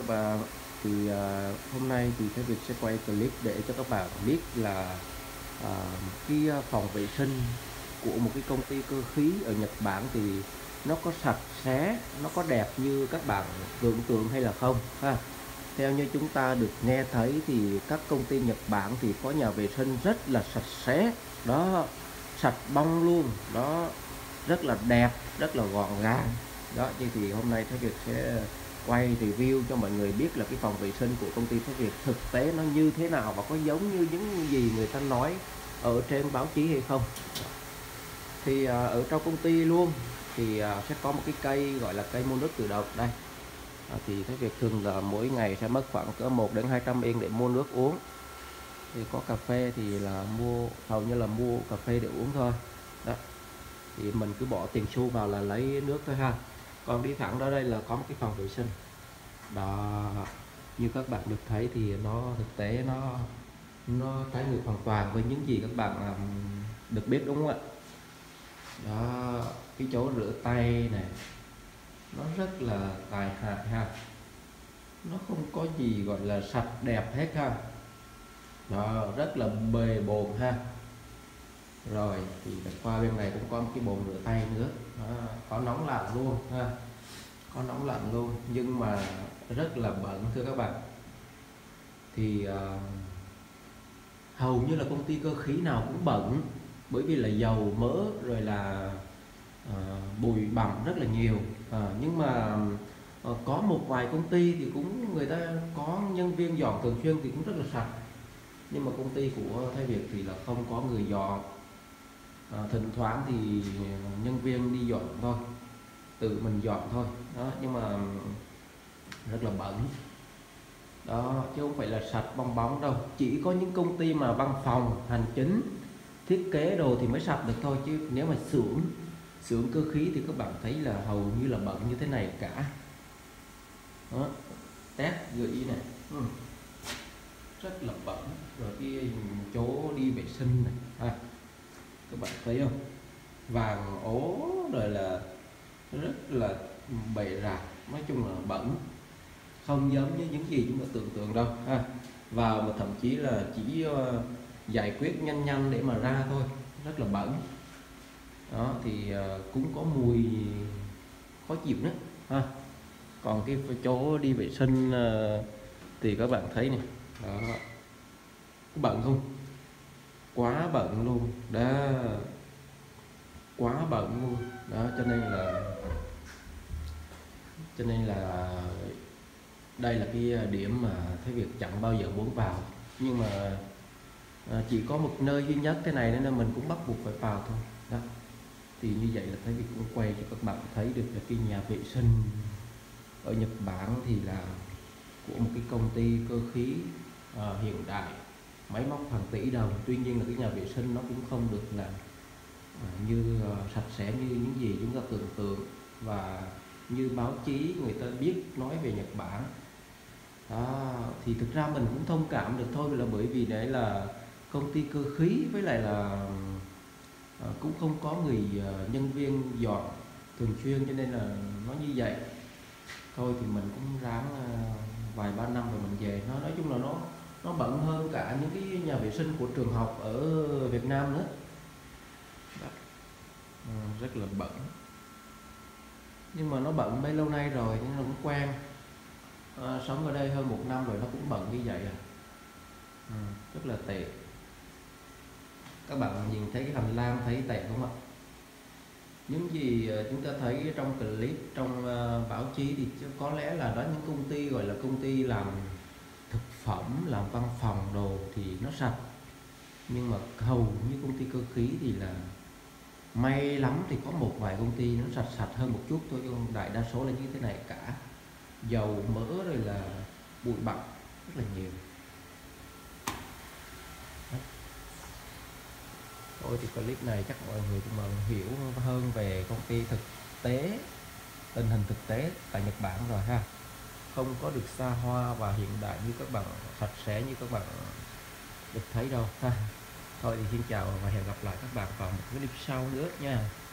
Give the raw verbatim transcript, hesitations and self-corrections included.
các bạn. Thì à, hôm nay thì Thái Việt sẽ quay clip để cho các bạn biết là à, cái phòng vệ sinh của một cái công ty cơ khí ở Nhật Bản thì nó có sạch sẽ, nó có đẹp như các bạn tưởng tượng hay là không ha. Theo như chúng ta được nghe thấy thì các công ty Nhật Bản thì có nhà vệ sinh rất là sạch sẽ đó, sạch bong luôn đó, rất là đẹp, rất là gọn gàng đó. Như thì hôm nay Thái Việt sẽ quay review cho mọi người biết là cái phòng vệ sinh của công ty Thái Việt thực tế nó như thế nào và có giống như những gì người ta nói ở trên báo chí hay không. Thì à, ở trong công ty luôn thì à, sẽ có một cái cây gọi là cây mua nước tự động đây. À, thì Thái Việt thường là mỗi ngày sẽ mất khoảng cỡ một đến hai trăm yên để mua nước uống. Thì có cà phê thì là mua hầu như là mua cà phê để uống thôi đó. Thì mình cứ bỏ tiền xu vào là lấy nước thôi ha. Còn đi thẳng ra đây là có một cái phòng vệ sinh đó, như các bạn được thấy thì nó thực tế nó nó trái ngược hoàn toàn với những gì các bạn um, được biết, đúng không ạ? Đó, cái chỗ rửa tay này nó rất là tài hại ha, nó không có gì gọi là sạch đẹp hết ha. Đó, rất là bề bộn ha. Rồi thì qua bên này cũng có một cái bồn rửa tay nữa đó, có nóng lạnh luôn ha, có nóng lạnh luôn nhưng mà rất là bẩn thưa các bạn. Thì uh, hầu như là công ty cơ khí nào cũng bẩn, bởi vì là dầu mỡ rồi là uh, bụi bặm rất là nhiều. Uh, nhưng mà uh, có một vài công ty thì cũng người ta có nhân viên dọn thường xuyên thì cũng rất là sạch, nhưng mà công ty của Thái Việt thì là không có người dọn. À, thỉnh thoảng thì nhân viên đi dọn thôi, tự mình dọn thôi đó, nhưng mà rất là bẩn đó, chứ không phải là sạch bong bóng đâu. Chỉ có những công ty mà văn phòng hành chính thiết kế đồ thì mới sạch được thôi, chứ nếu mà xưởng xưởng cơ khí thì các bạn thấy là hầu như là bẩn như thế này cả đó. Test gửi này ừ. rất là bẩn. Rồi cái chỗ đi vệ sinh này à, các bạn thấy không, vàng ố rồi là rất là bày rạc, nói chung là bẩn, không giống như những gì chúng ta tưởng tượng đâu ha. Vào mà thậm chí là chỉ uh, giải quyết nhanh nhanh để mà ra thôi, rất là bẩn đó. Thì uh, cũng có mùi khó chịu nữa ha. Còn cái chỗ đi vệ sinh uh, thì các bạn thấy này đó, bẩn không, quá bẩn luôn đó, quá bẩn luôn đó. Cho nên là cho nên là đây là cái điểm mà Thái Việt chẳng bao giờ muốn vào, nhưng mà à, chỉ có một nơi duy nhất thế này nên là mình cũng bắt buộc phải vào thôi đó. Thì như vậy là Thái Việt cũng quay cho các bạn thấy được là cái nhà vệ sinh ở Nhật Bản thì là của một cái công ty cơ khí à, hiện đại, máy móc hàng tỷ đồng. Tuy nhiên là cái nhà vệ sinh nó cũng không được là à, như à, sạch sẽ như những gì chúng ta tưởng tượng và như báo chí người ta biết nói về Nhật Bản đó. Thì thực ra mình cũng thông cảm được thôi, là bởi vì đấy là công ty cơ khí, với lại là à, cũng không có người à, nhân viên dọn thường xuyên, cho nên là nó như vậy thôi. Thì mình cũng ráng à, vài ba năm rồi mình về. Nó nói chung là nó nó bẩn hơn cả những cái nhà vệ sinh của trường học ở Việt Nam nữa đó. À, rất là bẩn, nhưng mà nó bẩn bấy lâu nay rồi nên nó cũng quen. À, sống ở đây hơn một năm rồi nó cũng bẩn như vậy à. À, rất là tệ. Các bạn nhìn thấy cái hành lang thấy tệ không ạ? Những gì chúng ta thấy trong clip, trong uh, báo chí thì có lẽ là đó những công ty gọi là công ty làm thực phẩm, làm văn phòng đồ thì nó sạch, nhưng mà hầu như công ty cơ khí thì là may lắm thì có một vài công ty nó sạch sạch hơn một chút thôi, nhưng đại đa số là như thế này cả, dầu mỡ rồi là bụi bặm rất là nhiều. Thôi thì clip này chắc mọi người cũng hiểu hơn về công ty thực tế, tình hình thực tế tại Nhật Bản rồi ha, không có được xa hoa và hiện đại như các bạn, sạch sẽ như các bạn được thấy đâu ha. Thôi thì xin chào và hẹn gặp lại các bạn vào một clip sau nữa nha.